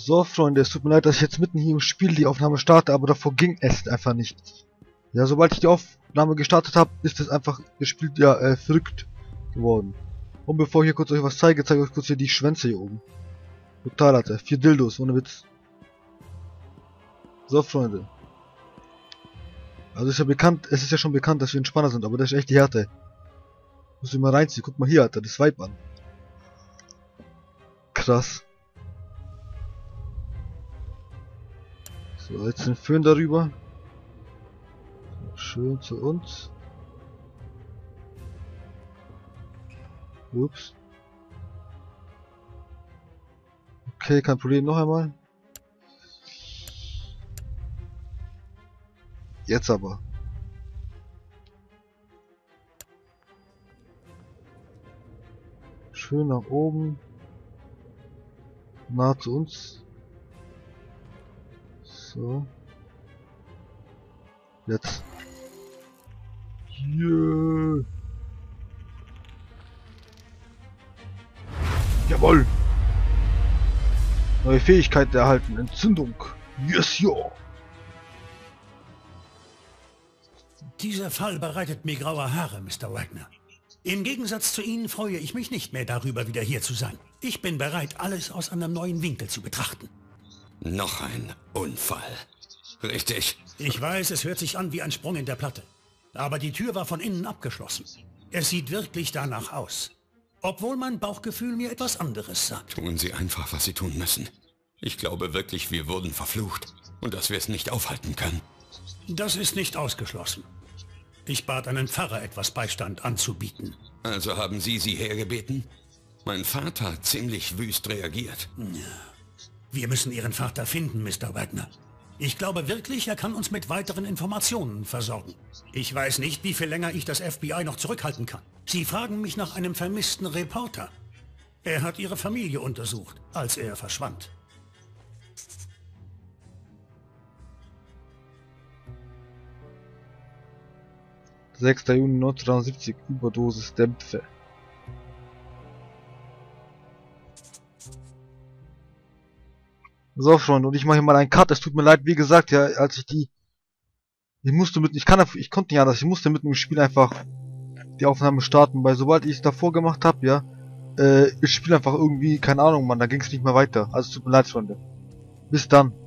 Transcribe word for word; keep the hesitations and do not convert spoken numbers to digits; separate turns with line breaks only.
So, Freunde, es tut mir leid, dass ich jetzt mitten hier im Spiel die Aufnahme starte, aber davor ging es einfach nicht. Ja, sobald ich die Aufnahme gestartet habe, ist es einfach, das Spiel ja äh, verrückt geworden. Und bevor ich hier kurz euch was zeige, zeige ich euch kurz hier die Schwänze hier oben. Total, Alter. Vier Dildos, ohne Witz. So, Freunde. Also ist ja bekannt, es ist ja schon bekannt, dass wir Entspanner sind, aber das ist echt die Härte. Muss ich mal reinziehen. Guck mal hier, Alter, das Weib an. Krass. So, jetzt den Föhn darüber. Schön zu uns. Ups. Okay, kein Problem, noch einmal. Jetzt aber. Schön nach oben. Nah zu uns. So. Jetzt. Yeah. Jawohl. Neue Fähigkeit erhalten. Entzündung. Yes, yo.
Dieser Fall bereitet mir graue Haare, Mister Wagner. Im Gegensatz zu Ihnen freue ich mich nicht mehr darüber, wieder hier zu sein. Ich bin bereit, alles aus einem neuen Winkel zu betrachten.
Noch ein Unfall. Richtig.
Ich weiß, es hört sich an wie ein Sprung in der Platte. Aber die Tür war von innen abgeschlossen. Es sieht wirklich danach aus. Obwohl mein Bauchgefühl mir etwas anderes sagt.
Tun Sie einfach, was Sie tun müssen. Ich glaube wirklich, wir wurden verflucht. Und dass wir es nicht aufhalten können.
Das ist nicht ausgeschlossen. Ich bat einen Pfarrer, etwas Beistand anzubieten.
Also haben Sie sie hergebeten? Mein Vater hat ziemlich wüst reagiert.
Wir müssen Ihren Vater finden, Mister Wagner. Ich glaube wirklich, er kann uns mit weiteren Informationen versorgen. Ich weiß nicht, wie viel länger ich das F B I noch zurückhalten kann. Sie fragen mich nach einem vermissten Reporter. Er hat Ihre Familie untersucht, als er verschwand.
sechster Juni neunzehnhundertdreiundsiebzig, Überdosis Dämpfe. So, Freunde, und ich mache hier mal einen Cut. Es tut mir leid, wie gesagt, ja, als ich die... Ich musste mit... Ich kann ich konnte ja das. Ich musste mit dem Spiel einfach die Aufnahme starten, weil sobald ich es davor gemacht habe, ja, äh, das Spiel einfach irgendwie, keine Ahnung, Mann, da ging es nicht mehr weiter. Also, es tut mir leid, Freunde. Bis dann.